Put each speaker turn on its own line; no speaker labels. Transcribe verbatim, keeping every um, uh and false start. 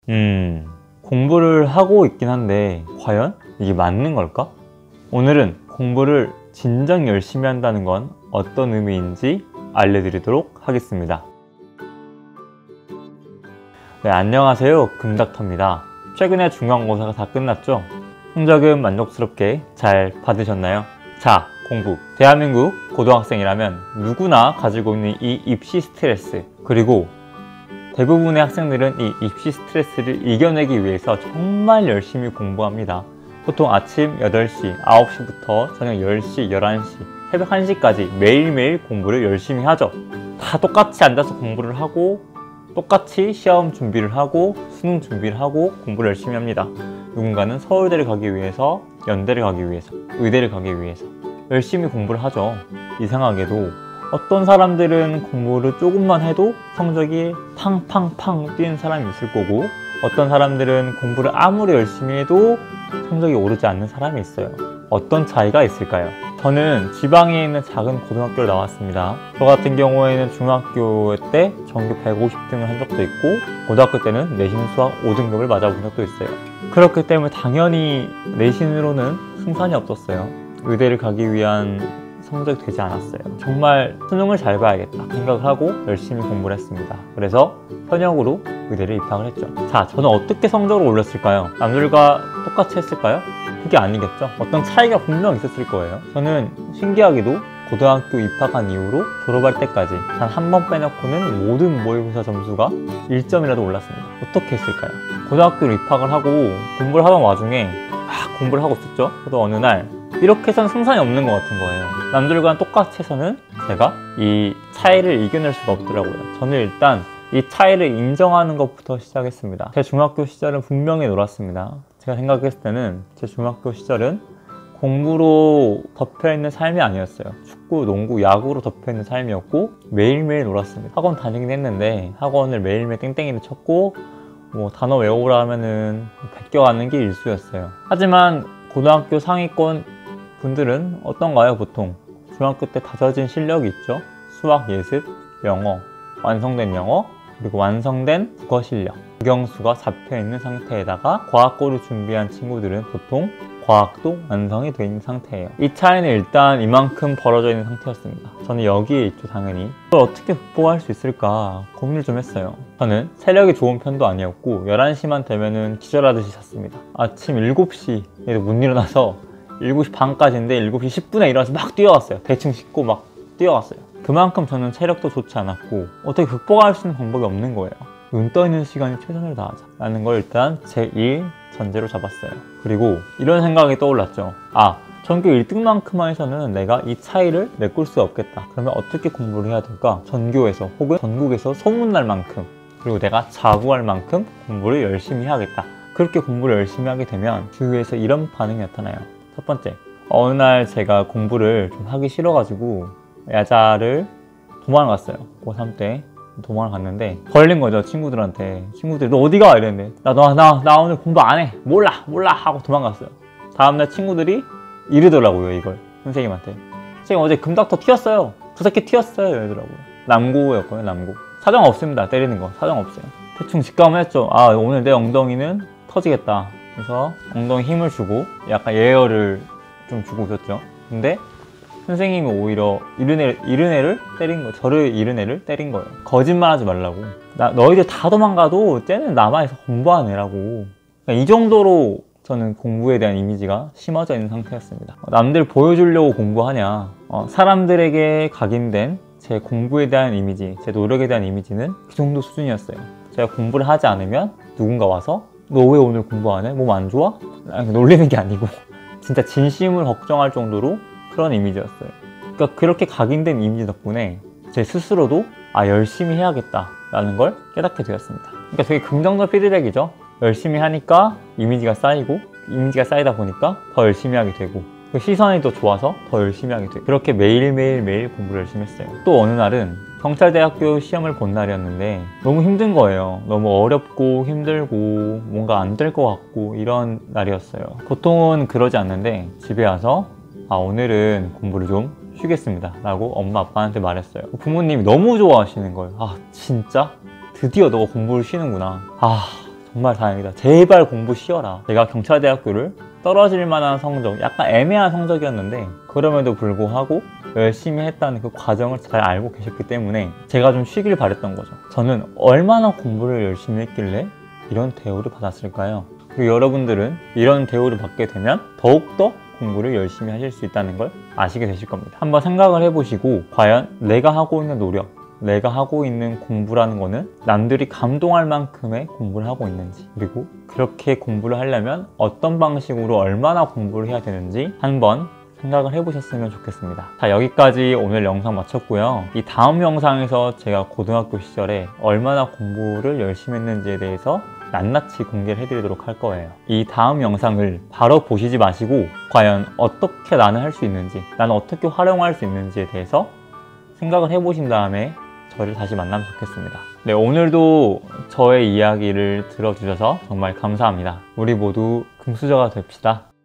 음... 공부를 하고 있긴 한데 과연 이게 맞는 걸까? 오늘은 공부를 진정 열심히 한다는 건 어떤 의미인지 알려드리도록 하겠습니다. 네, 안녕하세요. 금닥터입니다. 최근에 중간고사가 다 끝났죠? 성적은 만족스럽게 잘 받으셨나요? 자, 공부. 대한민국 고등학생이라면 누구나 가지고 있는 이 입시 스트레스, 그리고 대부분의 학생들은 이 입시 스트레스를 이겨내기 위해서 정말 열심히 공부합니다. 보통 아침 여덟 시, 아홉 시부터 저녁 열 시, 열한 시, 새벽 한 시까지 매일매일 공부를 열심히 하죠. 다 똑같이 앉아서 공부를 하고 똑같이 시험 준비를 하고 수능 준비를 하고 공부를 열심히 합니다. 누군가는 서울대를 가기 위해서, 연대를 가기 위해서, 의대를 가기 위해서 열심히 공부를 하죠. 이상하게도 어떤 사람들은 공부를 조금만 해도 성적이 팡팡팡 뛰는 사람이 있을 거고, 어떤 사람들은 공부를 아무리 열심히 해도 성적이 오르지 않는 사람이 있어요. 어떤 차이가 있을까요? 저는 지방에 있는 작은 고등학교를 나왔습니다. 저 같은 경우에는 중학교 때 전교 백오십 등을 한 적도 있고, 고등학교 때는 내신 수학 오 등급을 맞아본 적도 있어요. 그렇기 때문에 당연히 내신으로는 승산이 없었어요. 의대를 가기 위한 성적이 되지 않았어요. 정말 수능을 잘 봐야겠다 생각을 하고 열심히 공부를 했습니다. 그래서 현역으로 의대를 입학을 했죠. 자, 저는 어떻게 성적을 올렸을까요? 남들과 똑같이 했을까요? 그게 아니겠죠. 어떤 차이가 분명 있었을 거예요. 저는 신기하게도 고등학교 입학한 이후로 졸업할 때까지 단 한 번 빼놓고는 모든 모의고사 점수가 일 점이라도 올랐습니다. 어떻게 했을까요? 고등학교로 입학을 하고 공부를 하던 와중에 막 공부를 하고 있었죠. 그래도 어느 날 이렇게 해서는 승산이 없는 것 같은 거예요. 남들과는 똑같이 해서는 제가 이 차이를 이겨낼 수가 없더라고요. 저는 일단 이 차이를 인정하는 것부터 시작했습니다. 제 중학교 시절은 분명히 놀았습니다. 제가 생각했을 때는 제 중학교 시절은 공부로 덮여있는 삶이 아니었어요. 축구, 농구, 야구로 덮여있는 삶이었고 매일매일 놀았습니다. 학원 다니긴 했는데 학원을 매일매일 땡땡이를 쳤고 뭐 단어 외우라 하면은 베껴가는 게 일수였어요. 하지만 고등학교 상위권 분들은 어떤가요? 보통 중학교 때 다져진 실력이 있죠. 수학, 예습, 영어, 완성된 영어, 그리고 완성된 국어 실력, 국영수가 잡혀있는 상태에다가 과학고를 준비한 친구들은 보통 과학도 완성이 되어 있는 상태예요. 이 차이는 일단 이만큼 벌어져 있는 상태였습니다. 저는 여기에 있죠, 당연히. 이걸 어떻게 극복할 수 있을까 고민을 좀 했어요. 저는 체력이 좋은 편도 아니었고 열한 시만 되면은 기절하듯이 잤습니다. 아침 일곱 시에도 못 일어나서 일곱 시 반까지인데 일곱 시 십 분에 일어나서 막 뛰어갔어요. 대충 씻고 막 뛰어갔어요. 그만큼 저는 체력도 좋지 않았고 어떻게 극복할 수 있는 방법이 없는 거예요. 눈 떠있는 시간에 최선을 다하자 라는 걸 일단 제일 전제로 잡았어요. 그리고 이런 생각이 떠올랐죠. 아, 전교 일 등만큼만 해서는 내가 이 차이를 메꿀 수 없겠다. 그러면 어떻게 공부를 해야 될까? 전교에서 혹은 전국에서 소문날 만큼, 그리고 내가 자부할 만큼 공부를 열심히 해야겠다. 그렇게 공부를 열심히 하게 되면 주위에서 이런 반응이 나타나요. 첫 번째, 어느 날 제가 공부를 좀 하기 싫어가지고 야자를 도망을 갔어요. 고삼 때 도망을 갔는데 걸린 거죠. 친구들한테. 친구들이 너 어디가? 이랬는데 나, 나, 나, 나 오늘 공부 안 해. 몰라 몰라 하고 도망갔어요. 다음날 친구들이 이러더라고요. 이걸 선생님한테. 선생님 어제 금닥터 튀었어요. 저 새끼 튀었어요. 이러더라고요. 남고였거든요. 남고. 사정 없습니다. 때리는 거 사정 없어요. 대충 직감을 했죠. 아, 오늘 내 엉덩이는 터지겠다. 그래서 엉덩이 힘을 주고 약간 예열을 좀 주고 있었죠. 근데 선생님이 오히려 이른 애를, 이른 애를 때린 거예요. 저를 이른 애를 때린 거예요. 거짓말 하지 말라고. 나, 너희들 다 도망가도 쟤는 남아있어 공부하는 애라고. 그러니까 이 정도로 저는 공부에 대한 이미지가 심어져 있는 상태였습니다. 남들 보여주려고 공부하냐. 어, 사람들에게 각인된 제 공부에 대한 이미지, 제 노력에 대한 이미지는 그 정도 수준이었어요. 제가 공부를 하지 않으면 누군가 와서 너 왜 오늘 공부 안 해? 몸 안 좋아? 아니, 놀리는 게 아니고 진짜 진심을 걱정할 정도로 그런 이미지였어요. 그러니까 그렇게 각인된 이미지 덕분에 제 스스로도 아, 열심히 해야겠다 라는 걸 깨닫게 되었습니다. 그러니까 되게 긍정적 피드백이죠. 열심히 하니까 이미지가 쌓이고, 이미지가 쌓이다 보니까 더 열심히 하게 되고, 그 시선이 더 좋아서 더 열심히 하게 되고, 그렇게 매일매일 매일 공부를 열심히 했어요. 또 어느 날은 경찰대학교 시험을 본 날이었는데 너무 힘든 거예요. 너무 어렵고 힘들고 뭔가 안 될 것 같고 이런 날이었어요. 보통은 그러지 않는데 집에 와서 아, 오늘은 공부를 좀 쉬겠습니다 라고 엄마 아빠한테 말했어요. 부모님이 너무 좋아하시는 거예요. 아, 진짜? 드디어 너가 공부를 쉬는구나. 아, 정말 다행이다. 제발 공부 쉬어라. 제가 경찰대학교를 떨어질 만한 성적, 약간 애매한 성적이었는데 그럼에도 불구하고 열심히 했다는 그 과정을 잘 알고 계셨기 때문에 제가 좀 쉬길 바랬던 거죠. 저는 얼마나 공부를 열심히 했길래 이런 대우를 받았을까요? 그리고 여러분들은 이런 대우를 받게 되면 더욱더 공부를 열심히 하실 수 있다는 걸 아시게 되실 겁니다. 한번 생각을 해보시고 과연 내가 하고 있는 노력, 내가 하고 있는 공부라는 거는 남들이 감동할 만큼의 공부를 하고 있는지, 그리고 그렇게 공부를 하려면 어떤 방식으로 얼마나 공부를 해야 되는지 한번 생각을 해보셨으면 좋겠습니다. 자, 여기까지 오늘 영상 마쳤고요. 이 다음 영상에서 제가 고등학교 시절에 얼마나 공부를 열심히 했는지에 대해서 낱낱이 공개를 해드리도록 할 거예요. 이 다음 영상을 바로 보시지 마시고 과연 어떻게 나는 할 수 있는지, 나는 어떻게 활용할 수 있는지에 대해서 생각을 해보신 다음에 저를 다시 만나면 좋겠습니다. 네, 오늘도 저의 이야기를 들어주셔서 정말 감사합니다. 우리 모두 금수저가 됩시다.